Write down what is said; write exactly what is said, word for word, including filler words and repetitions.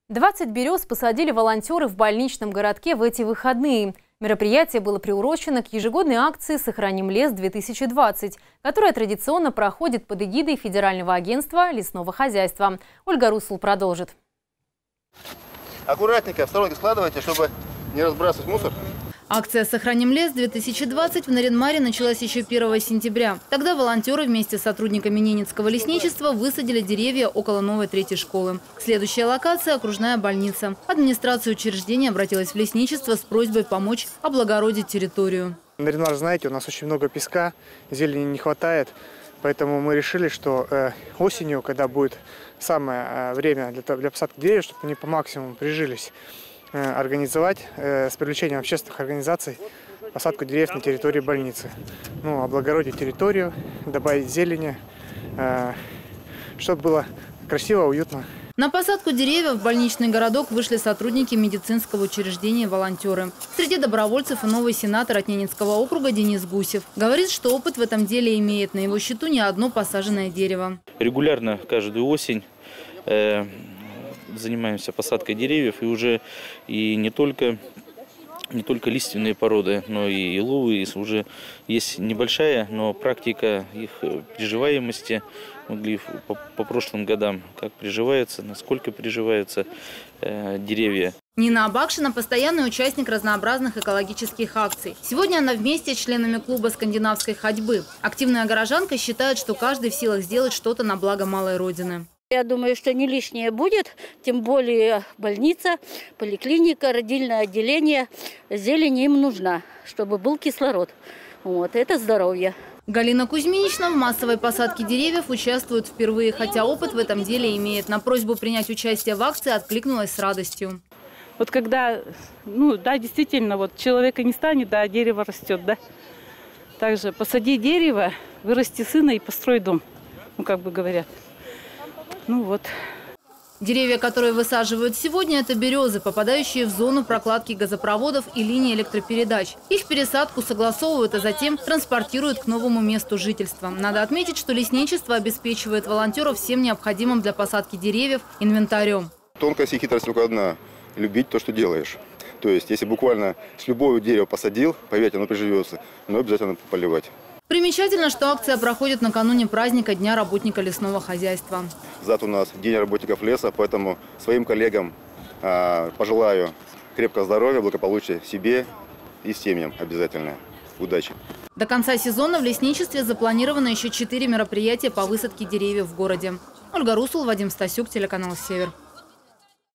двадцать берез посадили волонтеры в больничном городке в эти выходные. Мероприятие было приурочено к ежегодной акции «Сохраним лес-две тысячи двадцать», которая традиционно проходит под эгидой Федерального агентства лесного хозяйства. Ольга Русул продолжит. Аккуратненько в сторонке складывайте, чтобы не разбрасывать мусор. Акция «Сохраним лес-две тысячи двадцать» в Нарьян-Маре началась еще первого сентября. Тогда волонтеры вместе с сотрудниками Ненецкого лесничества высадили деревья около новой третьей школы. Следующая локация – окружная больница. Администрация учреждения обратилась в лесничество с просьбой помочь облагородить территорию. Нарьян-Мар, знаете, у нас очень много песка, зелени не хватает. Поэтому мы решили, что э, осенью, когда будет самое э, время для, для посадки деревьев, чтобы они по максимуму прижились, организовать э, с привлечением общественных организаций посадку деревьев на территории больницы. Ну, облагородить территорию, добавить зелени, э, чтобы было красиво, уютно. На посадку деревьев в больничный городок вышли сотрудники медицинского учреждения и волонтеры. Среди добровольцев и новый сенатор от Ненецкого округа Денис Гусев. Говорит, что опыт в этом деле имеет. На его счету не одно посаженное дерево. Регулярно каждую осень э занимаемся посадкой деревьев, и уже и не только, не только лиственные породы, но и еловые. Уже есть небольшая, но практика их приживаемости. Могли по, по прошлым годам, как приживаются, насколько приживаются э, деревья. Нина Абакшина – постоянный участник разнообразных экологических акций. Сегодня она вместе с членами клуба скандинавской ходьбы. Активная горожанка считает, что каждый в силах сделать что-то на благо малой родины. Я думаю, что не лишнее будет, тем более больница, поликлиника, родильное отделение. Зелень им нужна, чтобы был кислород. Вот, это здоровье. Галина Кузьминична в массовой посадке деревьев участвует впервые, хотя опыт в этом деле имеет. На просьбу принять участие в акции откликнулась с радостью. Вот когда, ну да, действительно, вот человека не станет, да, дерево растет, да. Также посади дерево, вырасти сына и построй дом, ну как бы говорят. Ну вот. Деревья, которые высаживают сегодня, это березы, попадающие в зону прокладки газопроводов и линий электропередач. Их пересадку согласовывают, а затем транспортируют к новому месту жительства. Надо отметить, что лесничество обеспечивает волонтеров всем необходимым для посадки деревьев инвентарем. Тонкость и хитрость только одна – любить то, что делаешь. То есть, если буквально с любого дерева посадил, поверьте, оно приживется, но обязательно поливать. Примечательно, что акция проходит накануне праздника Дня работника лесного хозяйства. Завтра у нас День работников леса, поэтому своим коллегам э, пожелаю крепкого здоровья, благополучия себе и семьям обязательно. Удачи! До конца сезона в лесничестве запланировано еще четыре мероприятия по высадке деревьев в городе. Ольга Русул, Вадим Стасюк, телеканал «Север».